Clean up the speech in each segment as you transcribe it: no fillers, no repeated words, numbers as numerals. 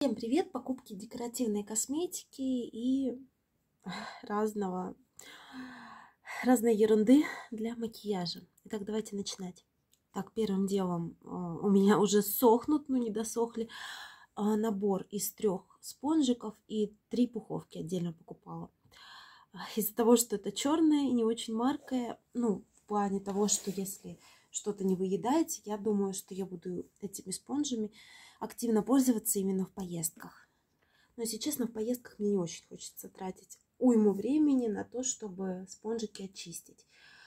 Всем привет! Покупки декоративной косметики и разной ерунды для макияжа. Итак, давайте начинать. Так, первым делом у меня уже сохнут, но не досохли, набор из 3 спонжиков и 3 пуховки отдельно покупала. Из-за того, что это черное и не очень маркое, в плане того, что если что-то не выедаете, я думаю, что я буду этими спонжами активно пользоваться именно в поездках. Но, если честно, в поездках мне не очень хочется тратить уйму времени на то, чтобы спонжики очистить.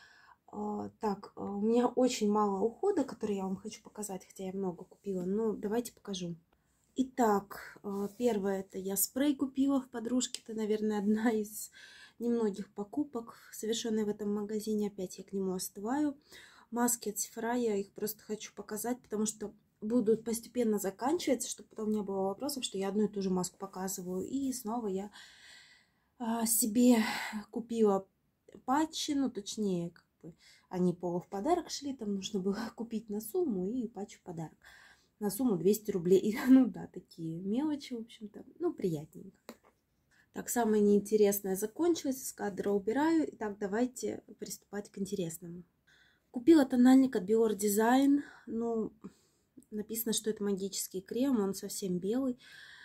Так, у меня очень мало ухода, который я вам хочу показать, хотя я много купила, но давайте покажу. Итак, первое, это я спрей купила в подружке. Это, наверное, одна из немногих покупок, совершенная в этом магазине. Опять я к нему остываю. Маски от Sephora, я их просто хочу показать, потому что будут постепенно заканчиваться, чтобы потом не было вопросов, что я одну и ту же маску показываю. И снова я себе купила патчи, точнее, они в подарок шли, там нужно было купить на сумму и патч в подарок. На сумму 200 рублей. Да, такие мелочи, в общем-то, приятненько. Так, самое неинтересное закончилось, из кадра убираю. Итак, давайте приступать к интересному. Купила тональник от Biore Design. Написано, что это магический крем, он совсем белый.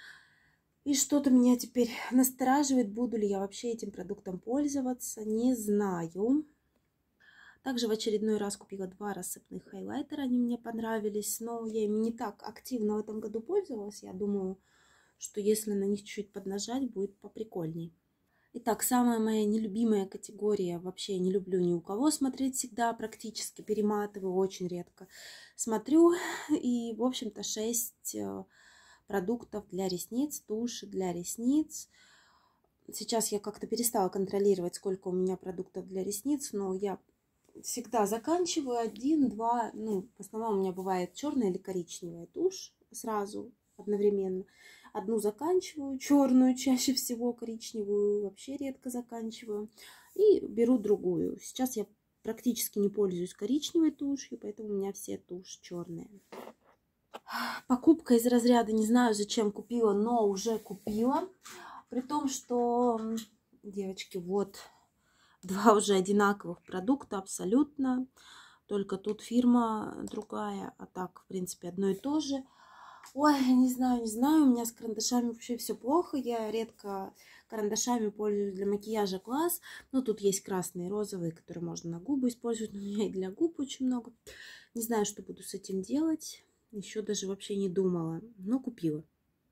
И что-то меня теперь настораживает, буду ли я вообще этим продуктом пользоваться, не знаю. Также в очередной раз купила 2 рассыпных хайлайтера, они мне понравились, но я ими не так активно в этом году пользовалась. Я думаю, что если на них чуть-чуть поднажать, будет поприкольней. Итак, самая моя нелюбимая категория, вообще я не люблю ни у кого смотреть, всегда практически перематываю, очень редко смотрю. И, в общем-то, 6 продуктов для ресниц, туши для ресниц. Сейчас я как-то перестала контролировать, сколько у меня продуктов для ресниц, но я всегда заканчиваю 1-2. В основном у меня бывает черная или коричневая тушь сразу, одновременно. Одну заканчиваю, черную чаще всего, коричневую вообще редко заканчиваю. И беру другую. Сейчас я практически не пользуюсь коричневой тушью, поэтому у меня все тушь черные. Покупка из разряда не знаю, зачем купила, но уже купила. При том, что, девочки, вот 2 уже одинаковых продукта абсолютно. Только тут фирма другая, а так, в принципе, одно и то же. Ой, не знаю, у меня с карандашами вообще все плохо. Я редко карандашами пользуюсь для макияжа глаз. Тут есть красные и розовые, которые можно на губы использовать. Но у меня и для губ очень много. Не знаю, что буду с этим делать. Еще даже вообще не думала, но купила.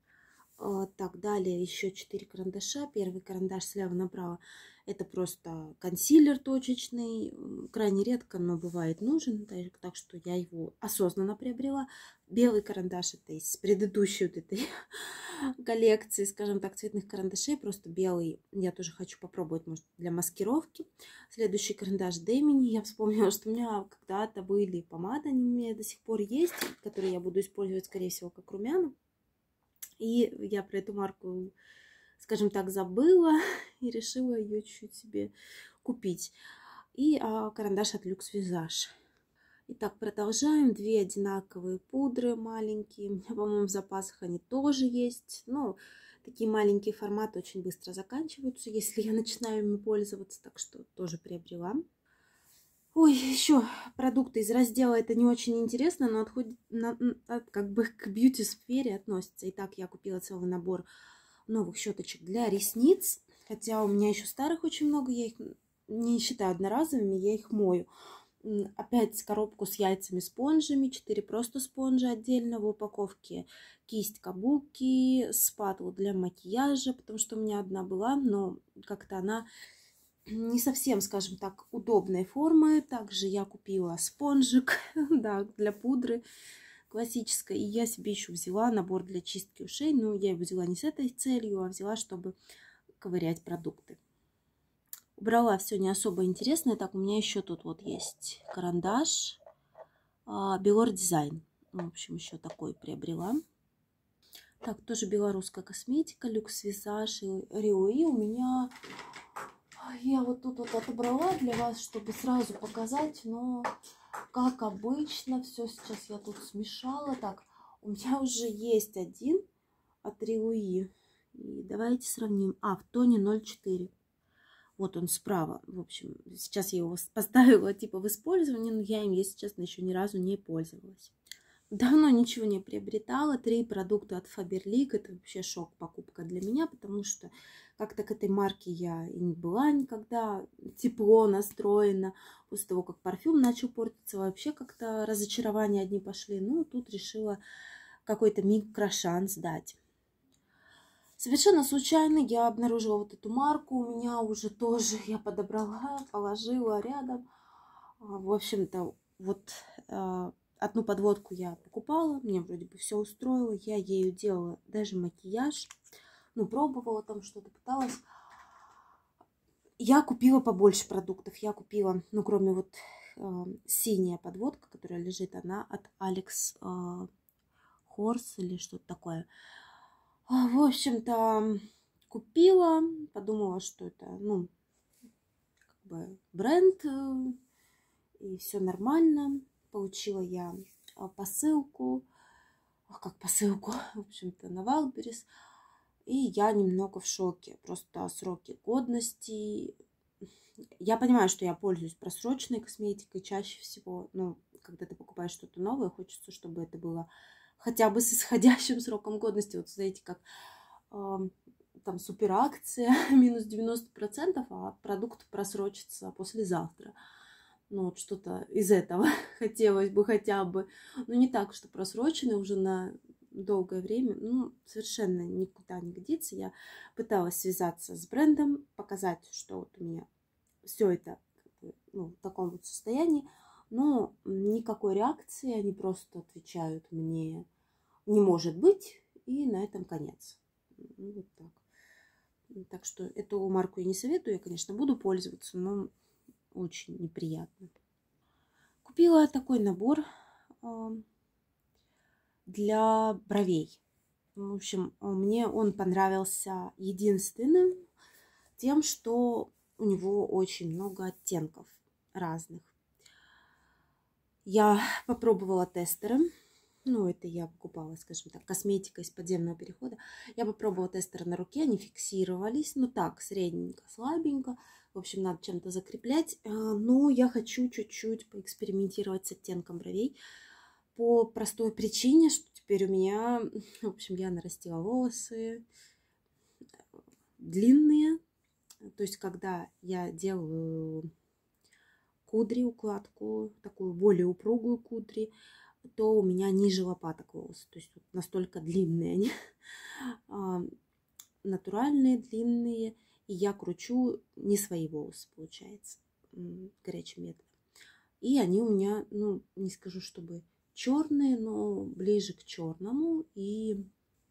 Так, далее еще 4 карандаша. Первый карандаш слева направо. Это просто консилер точечный. Крайне редко, но бывает нужен. Так что я его осознанно приобрела. Белый карандаш это из предыдущей вот этой коллекции, скажем так, цветных карандашей. Просто белый я тоже хочу попробовать, может, для маскировки. Следующий карандаш Демини. Я вспомнила, что у меня когда-то были помады, они у меня до сих пор есть, которые я буду использовать, скорее всего, как румяна. И я про эту марку, скажем так, забыла и решила ее чуть-чуть себе купить. И карандаш от Luxe Visage. Итак, продолжаем. 2 одинаковые пудры маленькие. У меня, по-моему, в запасах они тоже есть. Такие маленькие форматы очень быстро заканчиваются, если я начинаю ими пользоваться. Так что тоже приобрела. Ой, еще продукты из раздела это не очень интересно, но отходит как бы к бьюти-сфере относится. Итак, я купила целый набор новых щеточек для ресниц. Хотя у меня еще старых очень много, я их не считаю одноразовыми, я их мою. Опять коробку с яйцами-спонжами, 4 просто спонжа отдельно в упаковке. Кисть кабуки, спатула для макияжа, потому что у меня одна была, но как-то она не совсем, скажем так, удобной формы. Также я купила спонжик да, для пудры классической. И я себе еще взяла набор для чистки ушей. Но я его взяла не с этой целью, а взяла, чтобы ковырять продукты. Убрала все не особо интересное. Так, у меня еще тут вот есть карандаш Biore Design. В общем, еще такой приобрела. Так, тоже белорусская косметика, Luxe Visage и Риои. У меня... Я вот тут вот отобрала для вас, чтобы сразу показать, но как обычно, все сейчас я тут смешала. Так, у меня уже есть один от Риуи. И давайте сравним. В тоне 0,4. Вот он справа. В общем, сейчас я его поставила типа в использование, но я им, если честно, еще ни разу не пользовалась. Давно ничего не приобретала. 3 продукта от Faberlic. Это вообще шок покупка для меня, потому что как-то к этой марке я и не была никогда тепло настроена. После того, как парфюм начал портиться, вообще как-то разочарования одни пошли. Ну, тут решила какой-то микрошанс дать. Совершенно случайно я обнаружила вот эту марку. У меня уже тоже я подобрала, положила рядом. В общем-то, вот одну подводку я покупала. Мне вроде бы все устроило. Я ею делала даже макияж. Ну, пробовала там что-то, пыталась. Я купила побольше продуктов. Я купила, ну, кроме вот синяя подводка, которая лежит, она от Alex Horse или что-то такое. В общем-то, купила, подумала, что это, ну, как бы бренд, и все нормально. Получила я посылку, как посылку, в общем-то, на Wildberries. И я немного в шоке. Просто сроки годности. Я понимаю, что я пользуюсь просроченной косметикой чаще всего. Но когда ты покупаешь что-то новое, хочется, чтобы это было хотя бы с исходящим сроком годности. Вот знаете, как там суперакция, минус 90%, а продукт просрочится послезавтра. Ну, вот что-то из этого хотелось бы хотя бы. Но не так, что просроченный уже на долгое время. Ну, совершенно никуда не годится. Я пыталась связаться с брендом, показать, что вот у меня все это ну, в таком вот состоянии. Но никакой реакции, они просто отвечают мне «не может быть», и на этом конец. Ну, вот так. Так что эту марку я не советую. Я, конечно, буду пользоваться, но очень неприятно. Купила такой набор для бровей. В общем, мне он понравился единственным тем, что у него очень много оттенков разных. Я попробовала тестеры. Ну, это я покупала, скажем так, косметика из подземного перехода. Я попробовала тестеры на руке, они фиксировались. Ну, так, средненько, слабенько. В общем, надо чем-то закреплять. Но я хочу чуть-чуть поэкспериментировать с оттенком бровей. По простой причине, что теперь у меня, в общем, я нарастила волосы длинные. То есть, когда я делаю кудри, укладку, такую более упругую кудри, то у меня ниже лопаток волосы. То есть, вот настолько длинные они. Натуральные, длинные. И я кручу не свои волосы, получается, горячим методом. И они у меня, ну, не скажу, чтобы черные, но ближе к черному. И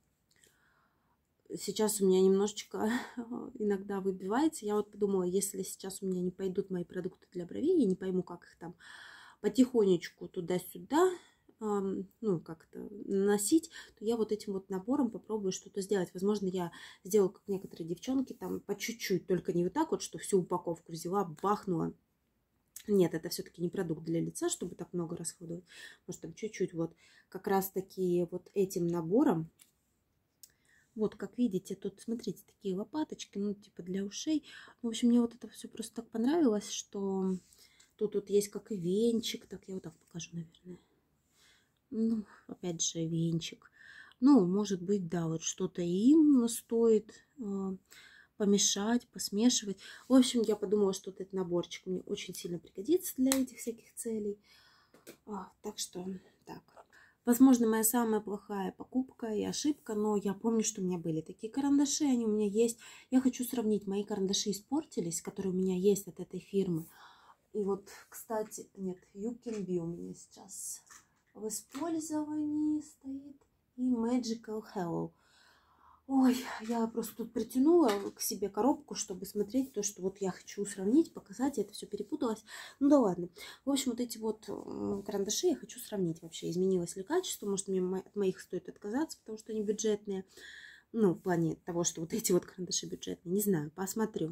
сейчас у меня немножечко иногда выбивается. Я вот подумала, если сейчас у меня не пойдут мои продукты для бровей, я не пойму, как их там потихонечку туда-сюда, ну, как-то наносить, то я вот этим вот набором попробую что-то сделать. Возможно, я сделаю, как некоторые девчонки, там по чуть-чуть, только не вот так вот, что всю упаковку взяла, бахнула. Нет, это все-таки не продукт для лица, чтобы так много расходовать. Может, там чуть-чуть вот как раз-таки вот этим набором. Вот, как видите, тут, смотрите, такие лопаточки, ну, типа для ушей. В общем, мне вот это все просто так понравилось, что тут вот есть как и венчик. Так, я вот так покажу, наверное. Ну, опять же, венчик. Ну, может быть, да, вот что-то им стоит помешать, посмешивать. В общем, я подумала, что вот этот наборчик мне очень сильно пригодится для этих всяких целей. Так что, так. Возможно, моя самая плохая покупка и ошибка, но я помню, что у меня были такие карандаши, они у меня есть. Я хочу сравнить, мои карандаши испортились, которые у меня есть от этой фирмы. И вот, кстати, нет, You Can Be у меня сейчас в использовании стоит. И Magical Hello. Ой, я просто тут притянула к себе коробку, чтобы смотреть то, что вот я хочу сравнить, показать. Я это все перепуталось. Ну да ладно. В общем, вот эти вот карандаши я хочу сравнить вообще. Изменилось ли качество? Может, мне от моих стоит отказаться, потому что они бюджетные. Ну, в плане того, что вот эти вот карандаши бюджетные. Не знаю, посмотрю.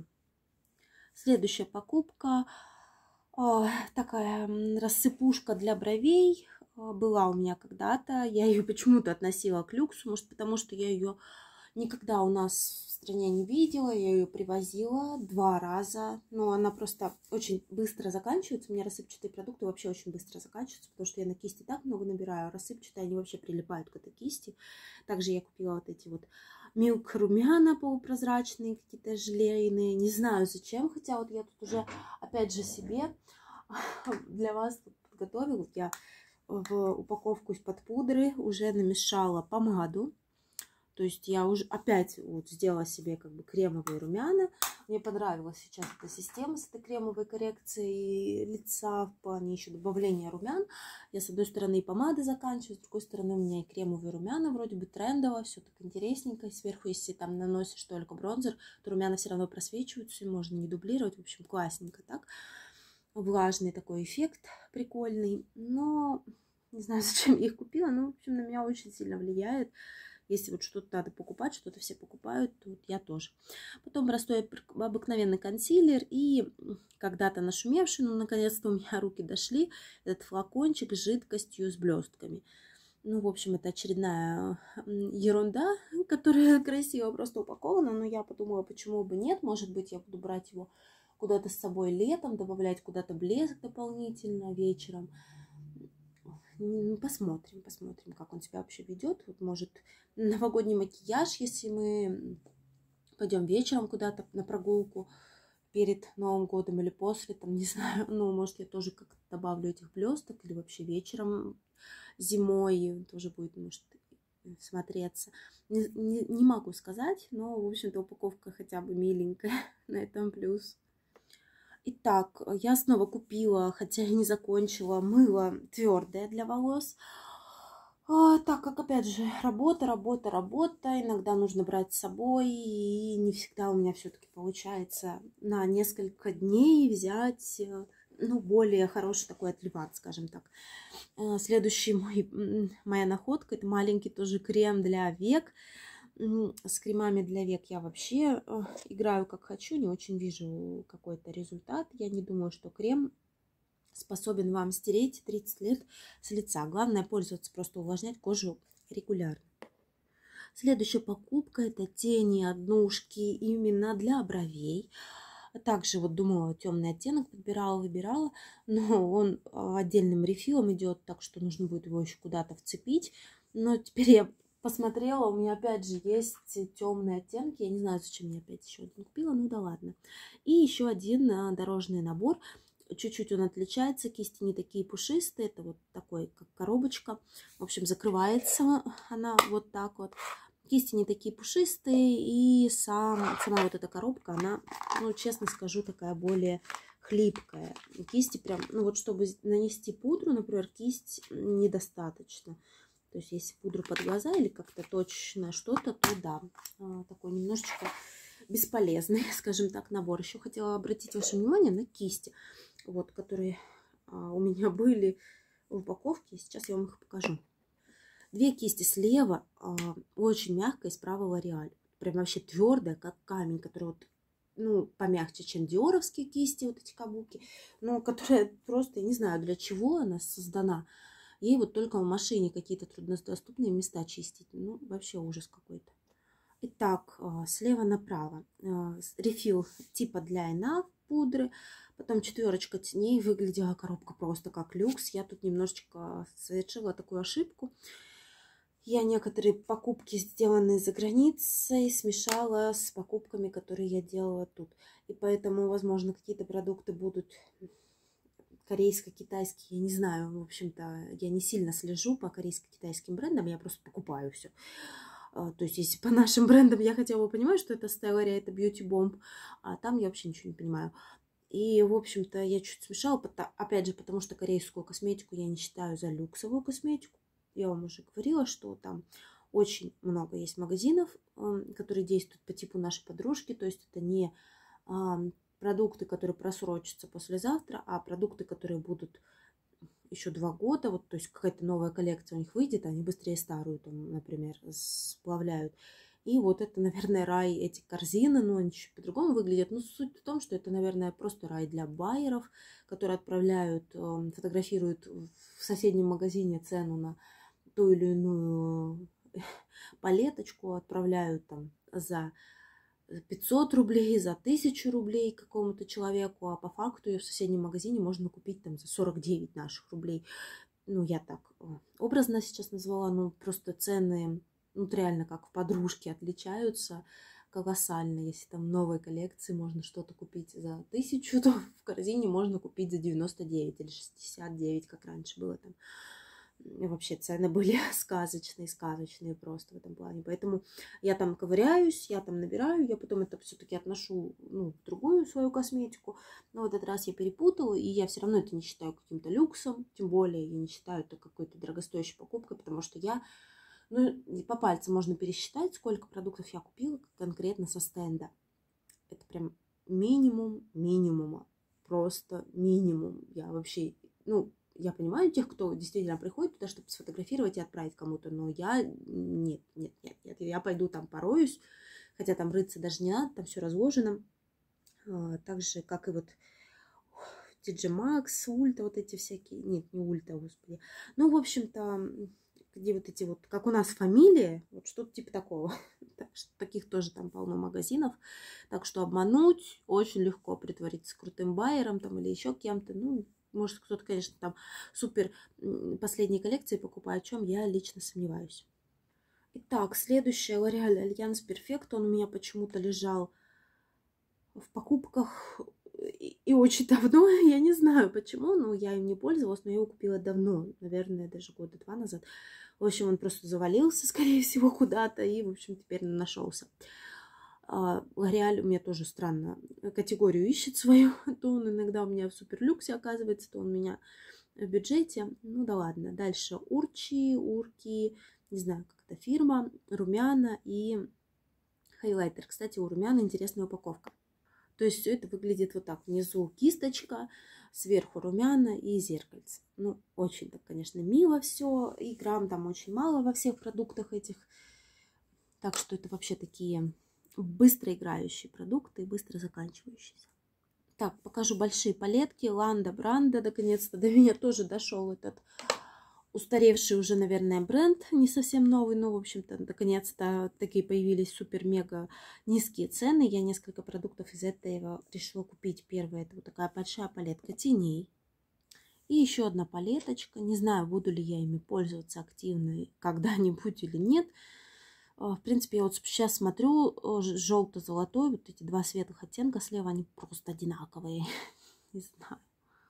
Следующая покупка. Такая рассыпушка для бровей. была у меня когда-то. Я ее почему-то относила к люксу, может, потому что я ее никогда у нас в стране не видела. Я ее привозила 2 раза, но она просто очень быстро заканчивается. У меня рассыпчатые продукты вообще очень быстро заканчиваются, потому что я на кисти так много набираю, а рассыпчатые они вообще прилипают к этой кисти. Также я купила вот эти вот Milk румяна полупрозрачные, какие-то желейные. Не знаю зачем, хотя вот я тут уже опять же себе для вас подготовила. Я в упаковку из-под пудры уже намешала помаду. То есть я уже опять вот сделала себе как бы кремовые румяна. Мне понравилась сейчас эта система с этой кремовой коррекцией лица в плане еще добавления румян. Я с одной стороны и помады заканчиваю, с другой стороны у меня и кремовые румяна. Вроде бы трендово, все так интересненько. Сверху, если там наносишь только бронзер, то румяна все равно просвечиваются, и можно не дублировать. В общем, классненько так. Влажный такой эффект прикольный. Но не знаю, зачем я их купила. Но, в общем, на меня очень сильно влияет. Если вот что-то надо покупать, что-то все покупают, то вот я тоже. Потом простой обыкновенный консилер и когда-то нашумевший, но наконец-то у меня руки дошли, этот флакончик с жидкостью с блестками. Ну, в общем, это очередная ерунда, которая красиво просто упакована, но я подумала, почему бы нет, может быть, я буду брать его куда-то с собой летом, добавлять куда-то блеск дополнительно вечером. Посмотрим, как он себя вообще ведет. Вот, может, новогодний макияж, если мы пойдем вечером куда-то на прогулку перед Новым годом или после, там, не знаю, ну, может, я тоже как-то добавлю этих блесток, или вообще вечером зимой тоже будет, может, смотреться. Не могу сказать, но, в общем-то, упаковка хотя бы миленькая, на этом плюс. Итак, я снова купила, хотя и не закончила, мыло твердое для волос. Так как, опять же, работа. Иногда нужно брать с собой. И не всегда у меня все-таки получается на несколько дней взять, ну, более хороший такой отливант, скажем так. Следующий моя находка — это маленький тоже крем для век. С кремами для век я вообще играю как хочу, не очень вижу какой-то результат. Я не думаю, что крем способен вам стереть 30 лет с лица. Главное пользоваться, просто увлажнять кожу регулярно. Следующая покупка — это тени однушки именно для бровей. Также вот думала, темный оттенок подбирала, выбирала, но он отдельным рефилом идет, так что нужно будет его еще куда-то вцепить. Но теперь я посмотрела, у меня опять же есть темные оттенки. Я не знаю, зачем я опять еще один купила, ну да ладно. И еще один дорожный набор. Чуть-чуть он отличается, кисти не такие пушистые, это вот такой, как коробочка. В общем, закрывается она вот так вот. Кисти не такие пушистые, и сама вот эта коробка, она, ну, честно скажу, такая более хлипкая. Кисти прям, ну вот чтобы нанести пудру, например, кисть недостаточно. То есть если пудру под глаза или как-то точно что-то, то да, такой немножечко бесполезный, скажем так, набор. Еще хотела обратить ваше внимание на кисти, вот, которые у меня были в упаковке. Сейчас я вам их покажу. 2 кисти слева очень мягкая, справа Лореаль. Прям вообще твердая, как камень, которая вот, ну, помягче, чем диоровские кисти, вот эти кабуки, но которая просто, я не знаю, для чего она создана. Ей вот только в машине какие-то труднодоступные места чистить. Ну, вообще ужас какой-то. Итак, слева направо рефил типа для enough пудры. Потом 4 теней. Выглядела коробка просто как люкс. Я тут немножечко совершила такую ошибку. Я некоторые покупки, сделанные за границей, смешала с покупками, которые я делала тут. И поэтому, возможно, какие-то продукты будут корейско-китайские, я не знаю. В общем-то, я не сильно слежу по корейско-китайским брендам, я просто покупаю все. То есть, если по нашим брендам я хотя бы понимаю, что это Stellary, это Beauty Bomb, а там я вообще ничего не понимаю. И, в общем-то, я чуть смешала, опять же, потому что корейскую косметику я не считаю за люксовую косметику. Я вам уже говорила, что там очень много есть магазинов, которые действуют по типу нашей подружки. То есть это не продукты, которые просрочатся послезавтра, а продукты, которые будут еще 2 года. Вот, то есть какая-то новая коллекция у них выйдет, они быстрее старую, там, например, сплавляют. И вот это, наверное, рай, эти корзины, но они чуть по-другому выглядят. Но суть в том, что это, наверное, просто рай для байеров, которые отправляют, фотографируют в соседнем магазине цену на ту или иную палеточку, отправляют там за 500 рублей, за 1000 рублей какому-то человеку, а по факту ее в соседнем магазине можно купить там за 49 наших рублей. Ну, я так образно сейчас назвала, ну, просто цены, ну, реально как в подружке отличаются колоссально. Если там новой коллекции можно что-то купить за 1000, то в корзине можно купить за 99 или 69, как раньше было там. И вообще цены были сказочные просто в этом плане. Поэтому я там ковыряюсь, я там набираю, я потом это все-таки отношу, ну, в другую свою косметику. Но в этот раз я перепутала, и я все равно это не считаю каким-то люксом. Тем более я не считаю это какой-то дорогостоящей покупкой, потому что я, ну, по пальцам можно пересчитать, сколько продуктов я купила конкретно со стенда. Это прям минимум минимума. Просто минимум. Я вообще, ну, я понимаю тех, кто действительно приходит туда, чтобы сфотографировать и отправить кому-то, но я нет. Я пойду там пороюсь, хотя там рыться даже не надо, там все разложено. Так же, как и вот TJ Maxx, Ульта, вот эти всякие, нет, не Ульта, господи. Ну, в общем-то, где вот эти вот, как у нас фамилия, вот что-то типа такого. Таких тоже там полно магазинов. Так что обмануть очень легко, притвориться крутым байером там или еще кем-то, ну, может, кто-то, конечно, там супер последние коллекции покупает, о чем я лично сомневаюсь. Итак, следующая L'Oréal Альянс Перфект. Он у меня почему-то лежал в покупках и очень давно. Я не знаю почему, но я им не пользовалась, но я его купила давно, наверное, даже года 2 назад. В общем, он просто завалился, скорее всего, куда-то и, в общем, теперь нашелся. L'Oréal у меня тоже странно категорию ищет свою. То он иногда у меня в суперлюксе оказывается, то он у меня в бюджете. Ну да ладно. Дальше Урки, не знаю, как это фирма, румяна и хайлайтер. Кстати, у румяна интересная упаковка. То есть все это выглядит вот так. Внизу кисточка, сверху румяна и зеркальце. Ну, очень так, конечно, мило все. И грамм там очень мало во всех продуктах этих. Так что это вообще такие быстро играющие продукты и быстро заканчивающиеся. Так, покажу большие палетки. Ланда Бранда. Наконец-то до меня тоже дошел этот устаревший уже, наверное, бренд. Не совсем новый, но, в общем-то, наконец-то такие появились супер-мега низкие цены. Я несколько продуктов из этого решила купить. Первая — это вот такая большая палетка теней. И еще одна палеточка. Не знаю, буду ли я ими пользоваться активно когда-нибудь или нет. В принципе, я вот сейчас смотрю, желто-золотой, вот эти два светлых оттенка слева, они просто одинаковые. Не знаю.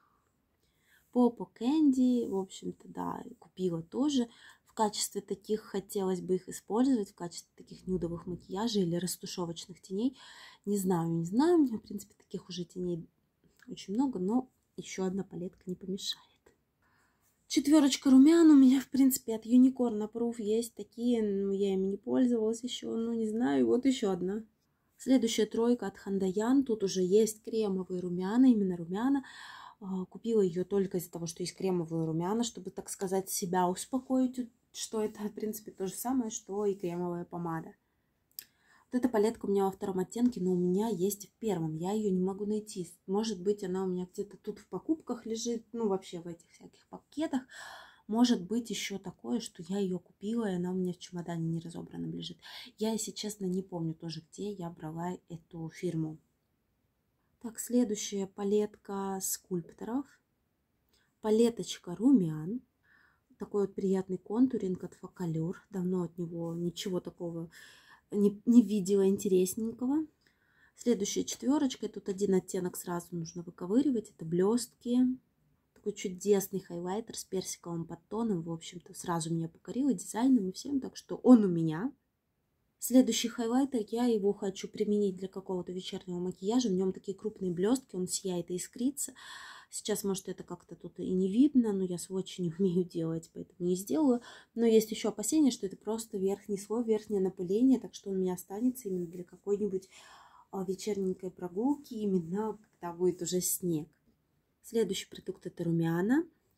Попо Кэнди, в общем-то, да, купила тоже. В качестве таких хотелось бы их использовать, в качестве таких нюдовых макияжей или растушевочных теней. Не знаю, у меня, в принципе, таких уже теней очень много, но еще одна палетка не помешает. Четверочка румян у меня, в принципе, от Unicorn Proof есть такие, но я ими не пользовалась еще, ну не знаю, вот еще одна. Следующая тройка от Хандаян, тут уже есть кремовые румяна, именно румяна. Купила ее только из-за того, что есть кремовые румяна, чтобы, так сказать, себя успокоить, что это, в принципе, то же самое, что и кремовая помада. Вот эта палетка у меня во втором оттенке, но у меня есть в первом. Я ее не могу найти. Может быть, она у меня где-то тут в покупках лежит, ну, вообще в этих всяких пакетах. Может быть, еще такое, что я ее купила, и она у меня в чемодане не разобранном лежит. Я, если честно, не помню тоже, где я брала эту фирму. Так, следующая палетка скульпторов. Палеточка румян. Такой вот приятный контуринг от Фокалюр. Давно от него ничего такого не видела интересненького. Следующая четверочка. Тут один оттенок сразу нужно выковыривать. Это блестки. Такой чудесный хайлайтер с персиковым подтоном. В общем-то, сразу меня покорил и дизайном, и всем. Так что он у меня. Следующий хайлайтер, я его хочу применить для какого-то вечернего макияжа. В нем такие крупные блестки, он сияет и искрится. Сейчас, может, это как-то тут и не видно, но я сводчи не умею делать, поэтому не сделаю. Но есть еще опасение, что это просто верхний слой, верхнее напыление, так что он у меня останется именно для какой-нибудь вечерненькой прогулки, именно когда будет уже снег. Следующий продукт — это румяна.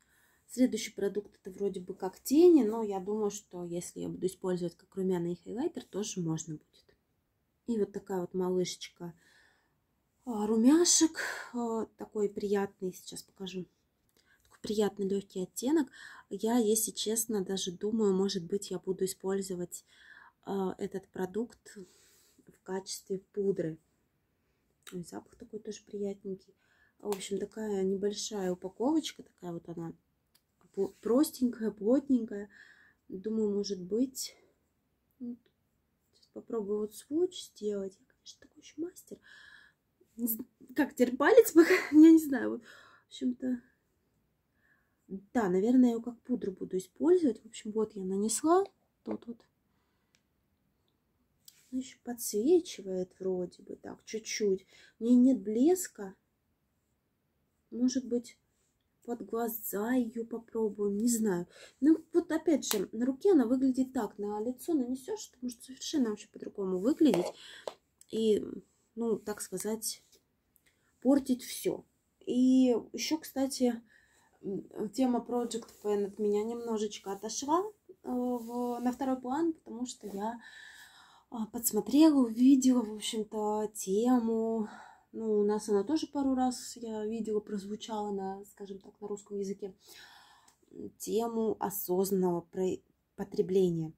Следующий продукт это вроде бы как тени, но я думаю, что если я буду использовать как румяна и хайлайтер, тоже можно будет. И вот такая вот малышечка румяшек, такой приятный, сейчас покажу, такой приятный легкий оттенок. Я, если честно, даже думаю, может быть, я буду использовать этот продукт в качестве пудры. Запах такой тоже приятненький. В общем, такая небольшая упаковочка, такая вот она простенькая, плотненькая. Думаю, может быть, сейчас попробую вот сводч сделать. Я, конечно, такой еще мастер. Как теперь палец пока, я не знаю. Вот, в общем-то, да, наверное, я ее как пудру буду использовать. В общем, вот я нанесла. Тут вот. Она еще подсвечивает вроде бы так, чуть-чуть. У нее нет блеска. Может быть, под глаза ее попробуем, не знаю. Ну, вот опять же, на руке она выглядит так, на лицо нанесешь, это может совершенно вообще по-другому выглядеть. И, ну, так сказать, портить все. И еще, кстати, тема Project Pen от меня немножечко отошла на второй план, потому что я подсмотрела, увидела, в общем-то, тему. Ну, у нас она тоже пару раз, я видела, прозвучала на, скажем так, на русском языке. Тему осознанного потребления.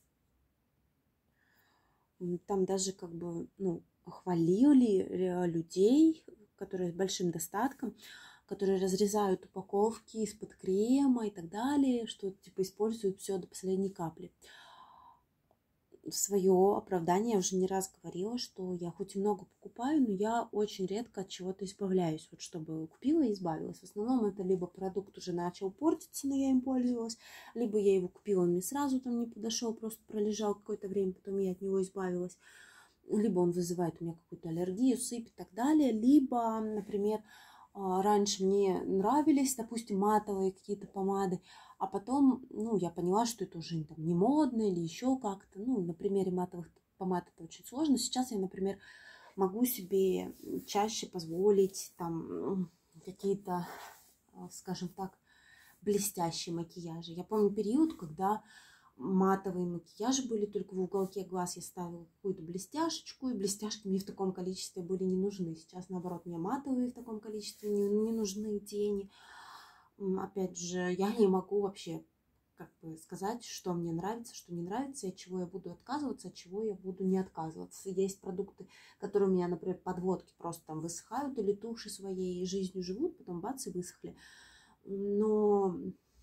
Там даже как бы, ну, хвалили людей, которые с большим достатком, которые разрезают упаковки из-под крема и так далее, что типа используют все до последней капли. В свое оправдание я уже не раз говорила, что я хоть и много покупаю, но я очень редко от чего-то избавляюсь. Вот чтобы купила и избавилась. В основном это либо продукт уже начал портиться, но я им пользовалась, либо я его купила, он мне сразу там не подошел, просто пролежал какое-то время, потом я от него избавилась. Либо он вызывает у меня какую-то аллергию, сыпь и так далее, либо, например, раньше мне нравились, допустим, матовые какие-то помады, а потом, ну, я поняла, что это уже там не модно или еще как-то. Ну, на примере матовых помад это очень сложно. Сейчас я, например, могу себе чаще позволить там какие-то, скажем так, блестящие макияжи. Я помню период, когда матовые макияжи были только в уголке глаз. Я ставила какую-то блестяшечку, и блестяшки мне в таком количестве были не нужны. Сейчас, наоборот, мне матовые в таком количестве не нужны тени. Опять же, я не могу вообще как бы сказать, что мне нравится, что не нравится, от чего я буду отказываться, от чего я буду не отказываться. Есть продукты, которые у меня, например, подводки просто там высыхают, или туши своей жизнью живут, потом бац и высохли. Но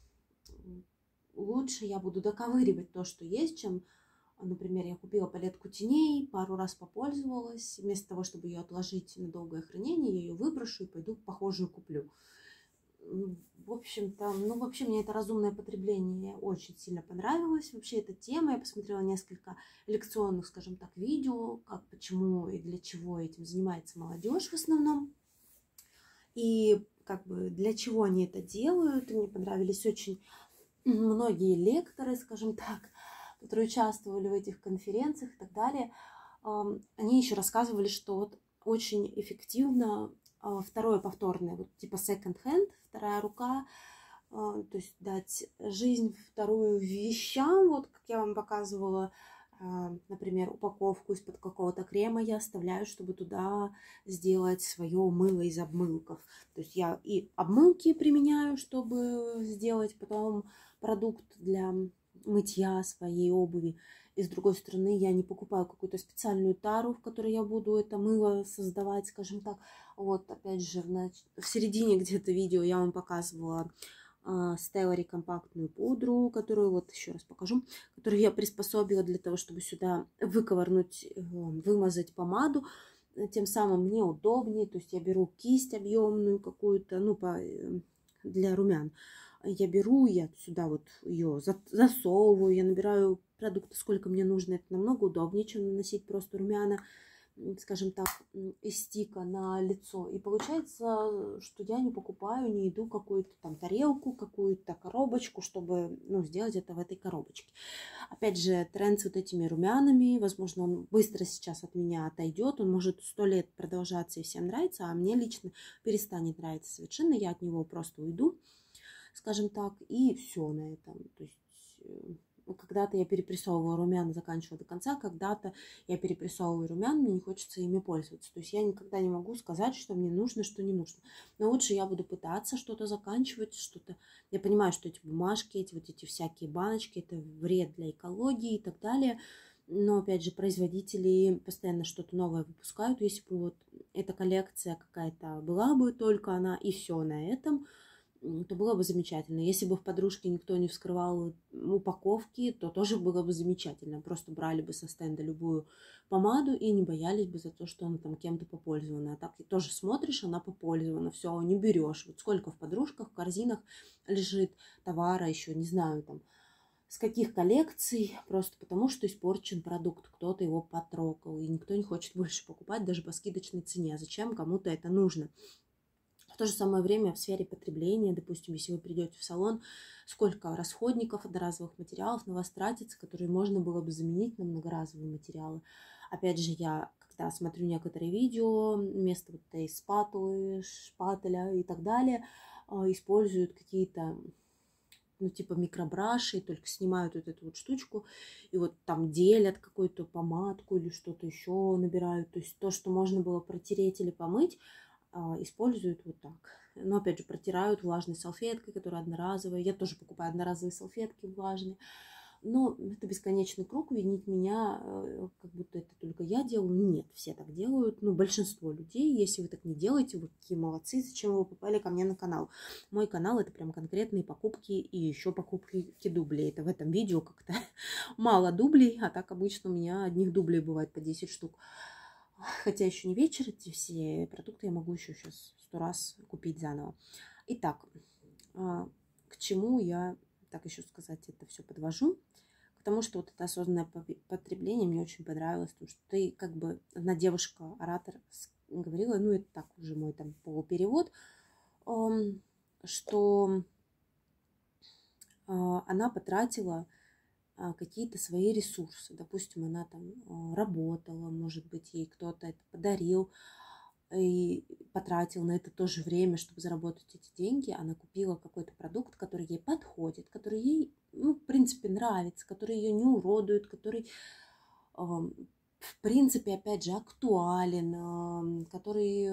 лучше я буду доковыривать то, что есть, чем, например, я купила палетку теней, пару раз попользовалась, вместо того, чтобы ее отложить на долгое хранение, я ее выброшу и пойду похожую куплю. В общем-то, ну, вообще мне это разумное потребление очень сильно понравилось. Вообще эта тема, я посмотрела несколько лекционных, скажем так, видео, как, почему и для чего этим занимается молодежь в основном. И как бы для чего они это делают. Мне понравились очень многие лекторы, скажем так, которые участвовали в этих конференциях и так далее. Они еще рассказывали, что вот очень эффективно второе повторное, вот типа second hand, вторая рука, то есть дать жизнь вторую вещам, вот как я вам показывала, например, упаковку из-под какого-то крема я оставляю, чтобы туда сделать свое мыло из обмылков. То есть я и обмылки применяю, чтобы сделать потом продукт для мытья своей обуви. И с другой стороны, я не покупаю какую-то специальную тару, в которой я буду это мыло создавать, скажем так. Вот, опять же, в середине где-то видео я вам показывала Stellary компактную пудру, которую, вот еще раз покажу, которую я приспособила для того, чтобы сюда выковырнуть, вымазать помаду. Тем самым мне удобнее, то есть я беру кисть объемную какую-то, ну, для румян. Я беру, я сюда вот ее засовываю, я набираю продукты, сколько мне нужно. Это намного удобнее, чем наносить просто румяна, скажем так, из стика на лицо. И получается, что я не покупаю, не иду какую-то там тарелку, какую-то коробочку, чтобы, ну, сделать это в этой коробочке. Опять же, тренд с вот этими румянами, возможно, он быстро сейчас от меня отойдет, он может 100 лет продолжаться и всем нравится, а мне лично перестанет нравиться совершенно, я от него просто уйду. скажем так, и все на этом. То есть когда-то я перепрессовывала румяна, заканчивала до конца, когда-то я перепрессовываю румяна, мне не хочется ими пользоваться. То есть я никогда не могу сказать, что мне нужно, что не нужно. Но лучше я буду пытаться что-то заканчивать, что-то... Я понимаю, что эти бумажки, эти всякие баночки, это вред для экологии и так далее. Но, опять же, производители постоянно что-то новое выпускают. Если бы вот эта коллекция какая-то была бы, только она и все на этом, то было бы замечательно. Если бы в подружке никто не вскрывал упаковки, то тоже было бы замечательно. Просто брали бы со стенда любую помаду и не боялись бы за то, что она там кем-то попользована. А так и тоже смотришь, она попользована, все, не берешь. Вот сколько в подружках, в корзинах лежит товара еще, не знаю, там, с каких коллекций, просто потому что испорчен продукт, кто-то его потрогал, и никто не хочет больше покупать даже по скидочной цене. А зачем кому-то это нужно? В то же самое время в сфере потребления, допустим, если вы придете в салон, сколько расходников одноразовых материалов на вас тратится, которые можно было бы заменить на многоразовые материалы. Опять же, я, когда смотрю некоторые видео, вместо вот этой спатулы, шпателя и так далее, используют какие-то, ну, типа микробраши, только снимают вот эту вот штучку, и вот там делят какую-то помадку или что-то еще набирают. То есть то, что можно было протереть или помыть, используют вот так. Но, опять же, протирают влажной салфеткой, которая одноразовая. Я тоже покупаю одноразовые салфетки влажные. Но это бесконечный круг. Винить меня, как будто это только я делаю. Нет, все так делают. Ну, большинство людей. Если вы так не делаете, вы какие молодцы. Зачем вы попали ко мне на канал? Мой канал — это прям конкретные покупки и еще покупки дублей. Это в этом видео как-то мало дублей, а так обычно у меня одних дублей бывает по 10 штук. Хотя еще не вечер, эти все продукты я могу еще сейчас 100 раз купить заново. Итак, к чему я, так еще сказать, это все подвожу? К тому, что вот это осознанное потребление мне очень понравилось, потому что ты как бы, одна девушка-оратор говорила, ну это так уже мой там полуперевод, что она потратила какие-то свои ресурсы. Допустим, она там работала, может быть, ей кто-то это подарил и потратил на это тоже время, чтобы заработать эти деньги. Она купила какой-то продукт, который ей подходит, который ей, ну, в принципе, нравится, который ее не уродует, который, в принципе, опять же, актуален, который,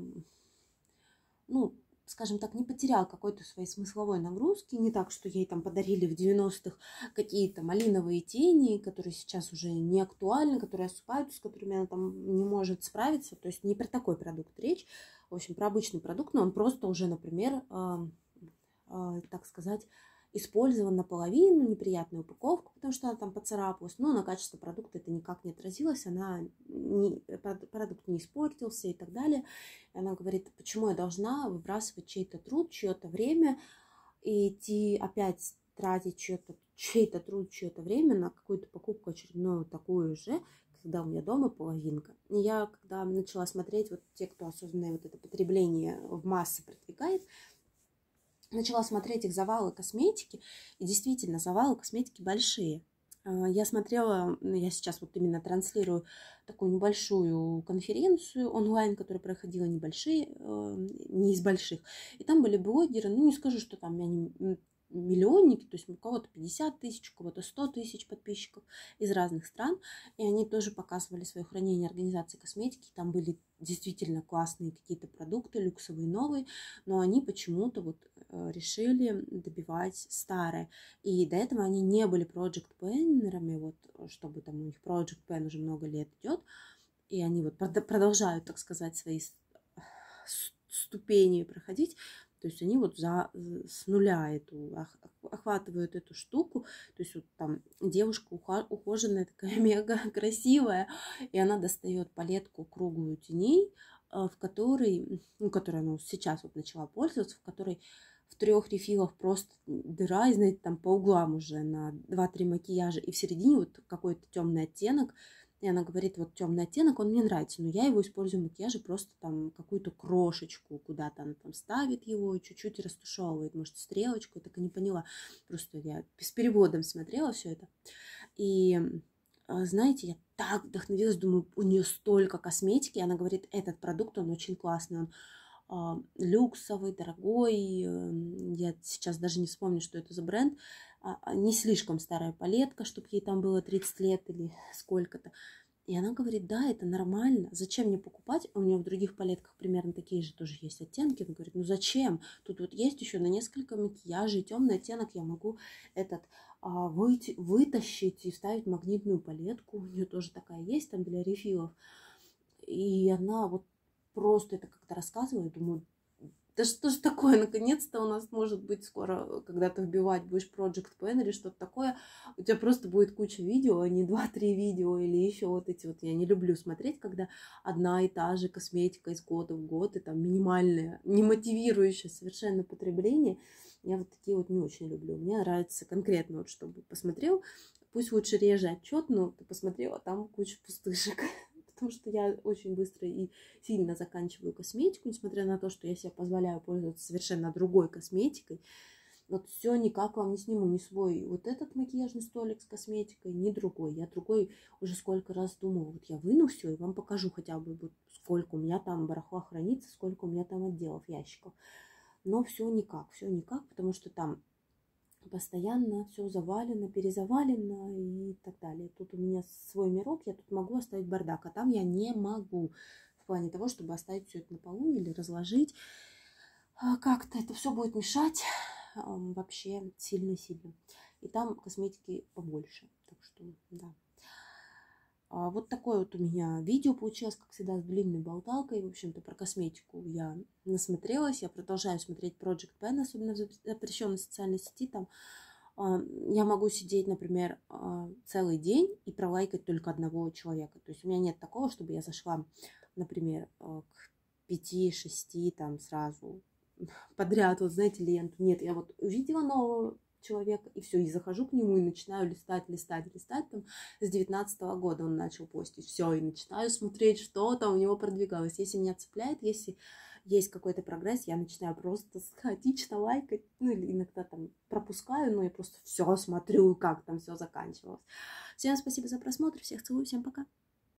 ну, скажем так, не потерял какой-то своей смысловой нагрузки. Не так, что ей там подарили в 90-х какие-то малиновые тени, которые сейчас уже не актуальны, которые осыпаются, с которыми она там не может справиться. То есть не про такой продукт речь, в общем, про обычный продукт, но он просто уже, например, так сказать, использован наполовину, неприятная упаковка, потому что она там поцарапалась, но на качество продукта это никак не отразилось, продукт не испортился и так далее. И она говорит, почему я должна выбрасывать чей-то труд, чье-то время и идти опять тратить чей-то труд, чье-то время на какую-то покупку очередную такую же, когда у меня дома половинка. И я, когда начала смотреть, вот те, кто осознанное вот это потребление в массы продвигает, начала смотреть их завалы косметики, и действительно, завалы косметики большие. Я смотрела, я сейчас вот именно транслирую такую небольшую конференцию онлайн, которая проходила небольшие, не из больших. И там были блогеры, ну не скажу, что там они миллионники, то есть у кого-то 50 тысяч, у кого-то 100 тысяч подписчиков из разных стран. И они тоже показывали свое хранение организации косметики. Там были действительно классные какие-то продукты, люксовые, новые, но они почему-то вот решили добивать старое. И до этого они не были project plannerами, вот, чтобы там у них project plan уже много лет идет, и они вот продолжают, так сказать, свои ступени проходить. То есть они вот с нуля охватывают эту штуку. То есть вот там девушка ухоженная, такая мега красивая, и она достает палетку круглую теней, в которой, ну, которой она сейчас вот начала пользоваться, в которой в 3 рефилах просто дыра, и, знаете, там по углам уже на 2-3 макияжа, и в середине вот какой-то темный оттенок. И она говорит, вот темный оттенок, он мне нравится, но я его использую в макияже просто там какую-то крошечку, куда-то она там ставит его, чуть-чуть растушевывает, может, стрелочку, я так и не поняла. Просто я с переводом смотрела все это. И, знаете, я так вдохновилась, думаю, у нее столько косметики, и она говорит, этот продукт, он очень классный, он люксовый, дорогой. Я сейчас даже не вспомню, что это за бренд. Не слишком старая палетка, чтобы ей там было 30 лет или сколько-то. И она говорит, да, это нормально, зачем мне покупать? У нее в других палетках примерно такие же тоже есть оттенки. Она говорит, ну зачем? Тут вот есть еще на несколько макияжей темный оттенок, я могу этот вытащить и вставить магнитную палетку. У нее тоже такая есть там для рефилов. И она вот просто это как-то рассказывает, думаю, да что ж такое, наконец-то у нас может быть скоро, когда ты вбивать будешь Project Pen или что-то такое, у тебя просто будет куча видео, а не 2-3 видео или еще вот эти вот. Я не люблю смотреть, когда одна и та же косметика из года в год, и там минимальное, не мотивирующее совершенно потребление. Я вот такие вот не очень люблю. Мне нравится конкретно вот, чтобы посмотрел, пусть лучше реже отчет, но ты посмотрел, а там куча пустышек. Потому что я очень быстро и сильно заканчиваю косметику, несмотря на то, что я себе позволяю пользоваться совершенно другой косметикой. Вот все никак вам не сниму, ни свой вот этот макияжный столик с косметикой, ни другой. Я другой уже сколько раз думала, вот я выну все и вам покажу хотя бы, вот сколько у меня там барахла хранится, сколько у меня там отделов, ящиков. Но все никак, потому что там постоянно все завалено, перезавалено и так далее. Тут у меня свой мирок, я тут могу оставить бардак, а там я не могу. В плане того, чтобы оставить все это на полу или разложить. Как-то это все будет мешать вообще сильно-сильно. И там косметики побольше. Так что, да. Вот такое вот у меня видео получилось, как всегда, с длинной болталкой. В общем-то, про косметику я насмотрелась. Я продолжаю смотреть Project Pen, особенно в запрещенной социальной сети. Там я могу сидеть, например, целый день и пролайкать только одного человека. То есть у меня нет такого, чтобы я зашла, например, к 5-6 там сразу подряд, вот знаете, ленту. Нет, я вот увидела нового человека, и все, и захожу к нему, и начинаю листать, там, с 19-го года он начал постить, все, и начинаю смотреть, что там у него продвигалось. Если меня цепляет, если есть какой-то прогресс, я начинаю просто хаотично лайкать, ну, или иногда там пропускаю, но я просто все смотрю, как там все заканчивалось. Всем спасибо за просмотр, всех целую, всем пока.